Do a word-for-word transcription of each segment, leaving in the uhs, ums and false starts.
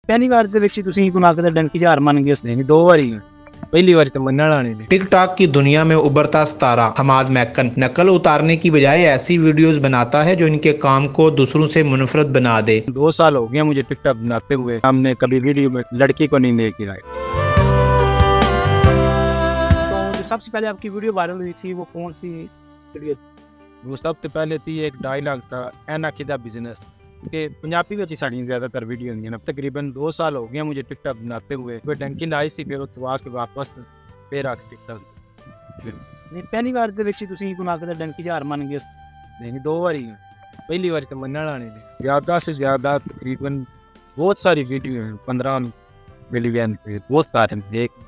पहली बार ਦੇ ਵਿੱਚ ਤੁਸੀਂ ਕੋਈ ਨੱਕ ਦਾ ਡੰਕੀ ਹਾਰ ਮੰਨ ਗਏ? नहीं दो बारी पहली बार तो मनना नहीं थी। टिकटॉक की दुनिया में उभरता सितारा हमाद मैकन नकल उतारने की बजाय ऐसी वीडियोस बनाता है जो इनके काम को दूसरों से मुनफरद बना दे। दो साल हो गया मुझे टिकटॉक बनाते हुए, हमने कभी वीडियो में लड़की को नहीं लेके आए। तो जो सबसे पहले आपकी वीडियो वायरल हुई थी वो कौन सी वीडियो? वो सबसे पहले थी एक डायलॉग था एना किदा बिजनेस के पंजाबी में साड़ी ज़्यादातर वीडियो नहीं है। तकरीबन दो साल हो गया मुझे टिकटॉक बनाते हुए। फिर डंकी लाई सी फिर उतवा के वापस फिर आके टिकटॉक। नहीं पहली बार ਦੇ ਵਿੱਚ ਤੁਸੀਂ ਕੋਈ ਨੱਕ ਦਾ ਡੰਕੀ ਹਾਰ ਮੰਨ ਗਏ? नहीं दो बारी पहली बार तो मनना नहीं थी। ज़्यादा से ज़्यादा तकरीबन बहुत सारी वीडियो हैं, पंद्रह मिलियन पे बहुत सारे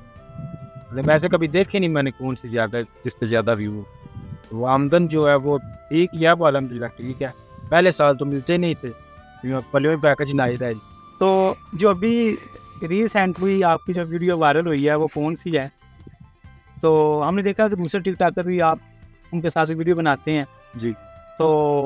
एक वैसे कभी देखे नहीं मैंने कौन सी ज़्यादा जिस पे ज़्यादा व्यू। वो आमदन जो है वो ठीक या वो अलहमदिल्ला ठीक है। पहले साल तो मिलते नहीं थे, पहले पैकेज नहीं था। तो जो अभी रिसेंटली आपकी जो वीडियो वायरल हुई है वो कौन सी है? तो हमने देखा कि दूसरे टिकटॉकर भी आप उनके साथ वीडियो बनाते हैं जी। तो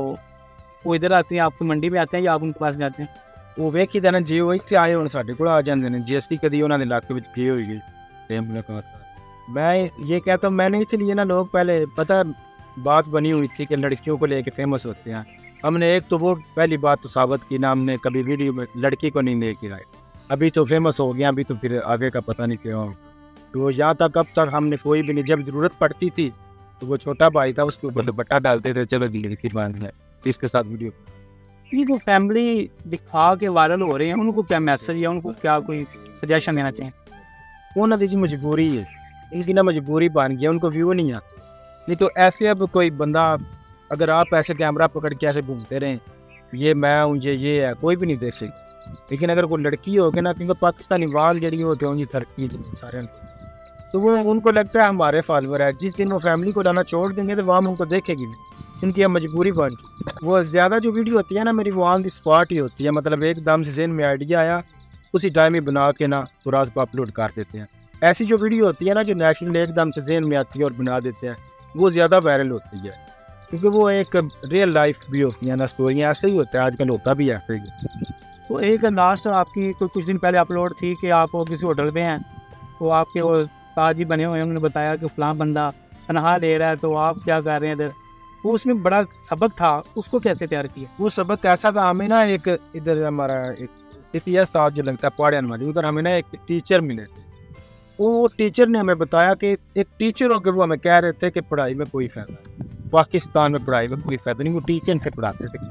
वो इधर आते हैं, आपकी मंडी में आते हैं या आप उनके पास जाते हैं? वो वेखी था ना जे वो इतने आए होने साढ़े को आ जाते हैं जी एस टी कभी उन्होंने इलाके में गए हुई गई मुलाकात। मैं ये कहता हूँ मैंने इसलिए ना लोग पहले पता बात बनी हुई थी कि लड़कियों को लेके फेमस होते हैं। हमने एक तो वो पहली बात तो साबित की ना, हमने कभी वीडियो में लड़की को नहीं लेके आए। अभी तो फेमस हो गया, अभी तो फिर आगे का पता नहीं क्यों। तो यहाँ तक अब तक हमने कोई भी नहीं, जब ज़रूरत पड़ती थी तो वो छोटा भाई था उसके ऊपर दुपट्टा डालते थे, चलो लड़की मान है इसके साथ वीडियो। ये जो फैमिली दिखा के वायरल हो रहे हैं उनको क्या मैसेज या उनको क्या कोई सजेशन देना चाहिए? वो ना दीजिए मजबूरी है, इसकी ना मजबूरी बन गया, उनको व्यू नहीं आते। नहीं तो ऐसे अब कोई बंदा अगर आप ऐसे कैमरा पकड़ के ऐसे घूमते रहें ये मैं हूँ ये ये है कोई भी नहीं देख सकता। लेकिन अगर कोई लड़की हो गया ना, क्योंकि पाकिस्तानी वाल जड़ी होते हैं तरक्की सारे, तो वो उनको लगता है हमारे फॉलोअर है। जिस दिन वो फैमिली को लाना छोड़ देंगे तो वहाँ उनको देखेगी नहीं, उनकी अब मजबूरी बन गई। वो ज़्यादा जो वीडियो होती है ना मेरी वो ऑन द स्पॉट ही होती है, मतलब एकदम से ज़हन में आइडिया आया उसी टाइम ही बना के ना पूरा उसको अपलोड कर देते हैं। ऐसी जो वीडियो होती है ना जो नेशनल एकदम से ज़हन में आती है और बना देते हैं वो ज़्यादा वायरल होती है, क्योंकि वो एक रियल लाइफ भी होती है ना, स्टोरियाँ ऐसे ही होता है आजकल, होता भी ऐसे ही। तो एक लास्ट आपकी कोई कुछ दिन पहले अपलोड थी कि आप किसी होटल में हैं तो आपके वो उस्ताद जी बने हुए हैं, उन्होंने बताया कि फ़लाँ बंदा तनहा ले रहा है तो आप क्या कर रहे हैं इधर। वो उसमें बड़ा सबक था, उसको कैसे तैयार किया? वो सबक ऐसा था, हमें ना एक इधर हमारा एक टी एस साहब जो लगता है पहाड़ियान वाली, उधर हमें ना एक टीचर मिले थे। वो टीचर ने हमें बताया कि एक टीचर होकर वो हमें कह रहे थे कि पढ़ाई में कोई फ़ायदा नहीं, पाकिस्तान में पढ़ाई में कोई फ़ायदा नहीं। वो टीचर से पढ़ाते थे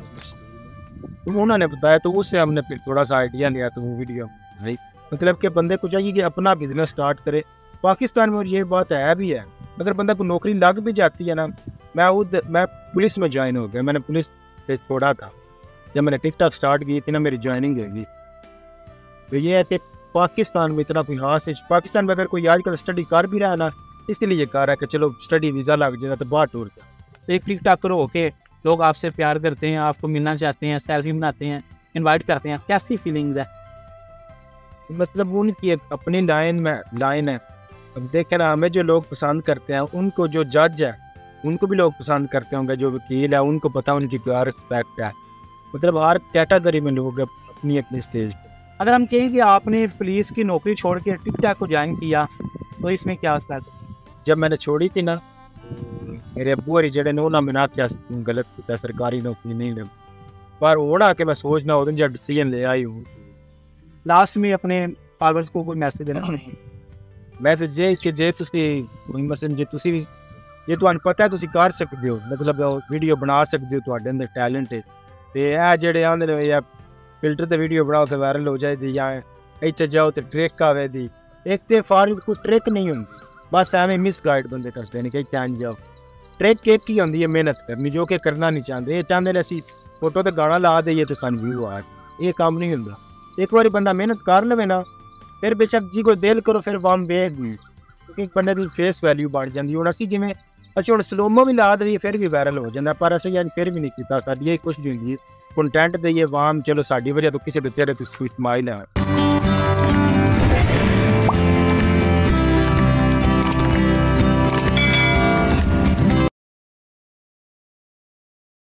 तो उन्होंने बताया, तो उससे हमने फिर थोड़ा सा आइडिया लिया। तो वो वीडियो भाई मतलब कि बंदे को चाहिए कि अपना बिजनेस स्टार्ट करे पाकिस्तान में। और ये बात है भी है, अगर बंदा को नौकरी लग भी जाती है ना, मैं वो मैं पुलिस में ज्वाइन हो गया, मैंने पुलिस से छोड़ा था जब मैंने टिकटॉक स्टार्ट की थी ना, मेरी ज्वाइनिंग होगी। तो ये है कि पाकिस्तान में इतना कोई हाथ से, पाकिस्तान में अगर कोई आजकल स्टडी कर भी रहा है ना, इसलिए ये कह रहा है कि चलो स्टडी वीज़ा लग जाए तो बाहर टूर जाए। एक टिकटॉकर होके लोग आपसे प्यार करते हैं, आपको मिलना चाहते हैं, सेल्फी बनाते हैं, इनवाइट करते हैं, कैसी फीलिंग्स है? मतलब उनकी अपनी लाइन में लाइन है। अब देखें ना, हमें जो लोग पसंद करते हैं उनको जो जज है उनको भी लोग पसंद करते होंगे, जो वकील है उनको पता है उनकी क्या रिस्पेक्ट है। मतलब हर कैटेगरी में लोग अपनी अपनी स्टेज पर। अगर हम कहें कि आपने पुलिस की नौकरी छोड़ के टिकटॉक को ज्वाइन किया तो इसमें क्या था? जब मैंने छोड़ी थी ना, मेरे अबू और जड़े ने उन्होंने मैंने क्या गलत किया, सरकारी नौकरी नहीं लग पर ओढ़ा के मैं सोचना उदन जब डिसीजन ले आई हूँ। लास्ट में अपने फॉलोअर्स को कोई मैसेज देना? मैसेज जे इसके जे तुसी मसलन जे तुसी ये ਤੁਹਾਨੂੰ ਪਤਾ ਤੁਸੀਂ ਕਰ ਸਕਦੇ ਹੋ, मतलब वीडियो बना सकते हो, ਤੁਹਾਡੇ ਅੰਦਰ टैलेंट है। ਤੇ ਇਹ ਜਿਹੜੇ ਆਂਦੇ ਨੇ ਜਾਂ ਫਿਲਟਰ ਤੇ ਵੀਡੀਓ ਬਣਾਓ ਤੇ ਵਾਇਰਲ ਹੋ ਜਾਏਗੀ, ਜਾਂ ਇੱਥੇ ਜਾਓ ਤੇ ਟ੍ਰਿਕ ਆਵੇ ਦੀ। ਇੱਕ ਤੇ ਫਾਰਮ ਕੋਈ ਟ੍ਰਿਕ ਨਹੀਂ ਹੁੰਦੀ, ਬਸ ਐਵੇਂ ਮਿਸਗਾਈਡ ਬੰਦੇ ਕਰਦੇ ਨੇ ਕਿ ਚਾਂ ਜਾਓ। ਟ੍ਰਿਕ ਇੱਕ ਹੀ ਹੁੰਦੀ ਹੈ ਮਿਹਨਤ ਕਰਨੀ, ਜੋ ਕਿ ਕਰਨਾ ਨਹੀਂ ਚਾਹੁੰਦੇ। ਇਹ ਚਾਹੁੰਦੇ ਨੇ ਅਸੀਂ ਫੋਟੋ ਤੇ ਗਾਣਾ ਲਾ ਦਈਏ ਤੇ ਸਾਨੂੰ ਵਿਊ ਆ, ਇਹ ਕੰਮ ਨਹੀਂ ਹੁੰਦਾ। ਇੱਕ ਵਾਰੀ ਬੰਦਾ ਮਿਹਨਤ ਕਰ ਲਵੇ ਨਾ, ਫਿਰ ਬੇਸ਼ੱਕ ਜੀ ਕੋਈ ਦਿਲ ਕਰੋ ਫਿਰ ਵਾਮ ਵੇਖ ਵੀ, ਕਿਉਂਕਿ ਇੱਕ ਬੰਦੇ ਦੀ ਫੇਸ ਵੈਲਿਊ ਬਣ ਜਾਂਦੀ। ਹੁਣ ਅਸੀਂ ਜਿਵੇਂ ਅਸੀਂ ਹੁਣ ਸਲੋਮੋ ਵੀ ਲਾ ਦਈਏ ਫਿਰ ਵੀ ਵਾਇਰਲ ਹੋ ਜਾਂਦਾ, ਪਰ ਅਸੀਂ ਯਾਨੀ ਫਿਰ ਵੀ ਨਹੀਂ ਕੀਤਾ। ਸਾਡੀ ਇਹ ਕੁਛ ਨਹੀਂ ਹੁੰਦੀ, ਕੰਟੈਂਟ ਦਈਏ ਵਾਮ, ਚਲੋ ਸਾਡੀ ਵਜ੍ਹਾ ਤੋਂ ਕਿਸੇ ਦੇ ਚਿਹਰੇ ਤੇ ਸਮਾਈਲ ਹੈ।